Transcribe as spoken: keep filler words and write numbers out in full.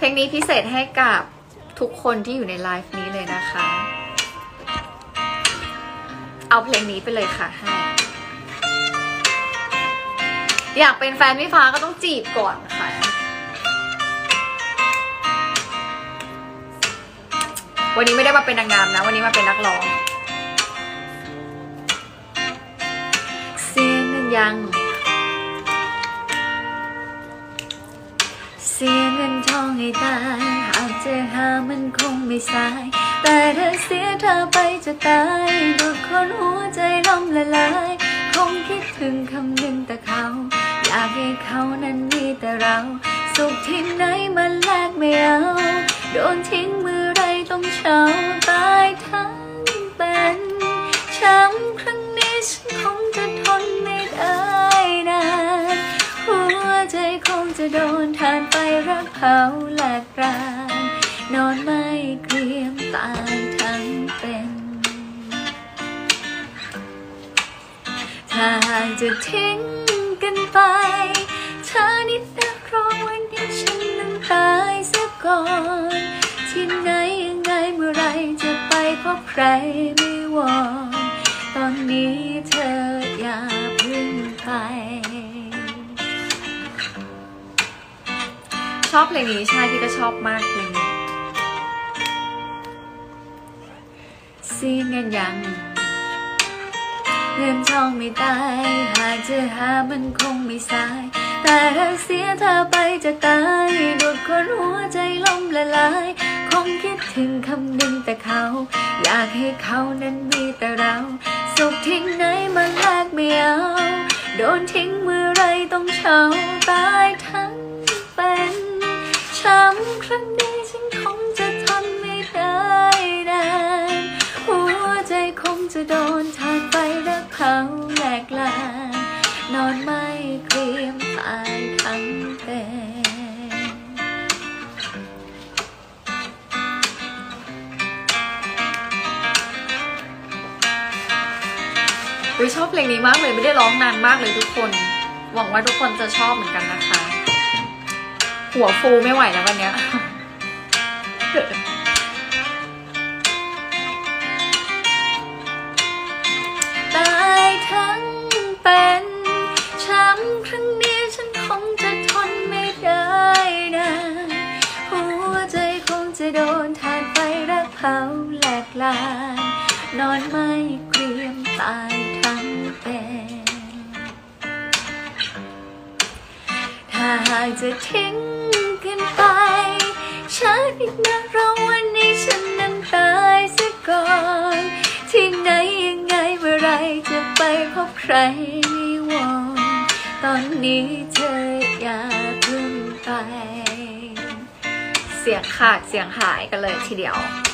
ลงนี้พิเศษให้กับทุกคนที่อยู่ในไลฟ์นี้เลยนะคะเอาเพลงนี้ไปเลยค่ะให้อยากเป็นแฟนพี่ฟ้าก็ต้องจีบก่อนค่ะวันนี้ไม่ได้มาเป็นนางงามนะวันนี้มาเป็นนักร้องเสียเงินยังเสียเงินทองให้ตายหากเจอหามันคงไม่สายแต่ถ้าเสียเธอไปจะตายดูดคนหัวใจล้มละลายคงคิดถึงคำหนึ่งแต่เขาอยากให้เขานั้นมีแต่เราสุขที่ไหนมันแลกไม่เอาโดนทิ้งเมื่อไรต้องเช้าตายทั้งเป็นช้ำครั้งนี้ฉันคงจะทนไม่ได้นานหัวใจคงจะโดนทานไปรักเผาแหลกรานนอนไม่เกรียมตายทั้งเป็นถ้าหากจะทิ้งกันไปเธอนิดนักรองวันนี้ฉันนั้นตายซะก่อนที่ไหนยังไงเมื่อไรจะไปพบใครไม่วอนตอนนี้เธออย่าพึ่งไปชอบเพลงนี้ใช่พี่ก็ชอบมากเพลงนี้เสียเงินยังเงินทองไม่ตายหากจะหามันคงไม่สายแต่ถ้าเสียเธอไปจะตายดูดคนหัวใจล้มละลายคงคิดถึงคำหนึ่งแต่เขาอยากให้เขานั้นมีแต่เราสุขทิ้งไหนมันแลกไม่เอาโดนทิ้งเมื่อไรต้องเช้าตายทั้งเป็นช้ำครั้งนี้ฉันคงจะทนไม่ได้นานหัวใจคงจะโดนทานไปรักเขาแหลกลานนอนไม่เกรียมตายทั้งเป็นอุ๊ยชอบเพลงนี้มากเลยไม่ได้ร้องนานมากเลยทุกคนหวังว่าทุกคนจะชอบเหมือนกันนะคะหัวฟูไม่ไหวแล้ววันนี้ตายทั้งเป็นช้ำครั้งนี้ฉันคงจะทนไม่ได้นะหัวใจคงจะโดนทานไฟรักเผาแหลกลานนอนไม่เกรียมตายทั้งเป็นถ้าหากจะทิ้งกันไปฉันอีกนักร้องวันนี้ฉันนั้นตายซะก่อนที่ไหนยังไงเมื่อไรจะไปพบใครไม่วอนตอนนี้เธออย่าพึ่งไปเสียงขาดเสียงหายกันเลยทีเดียว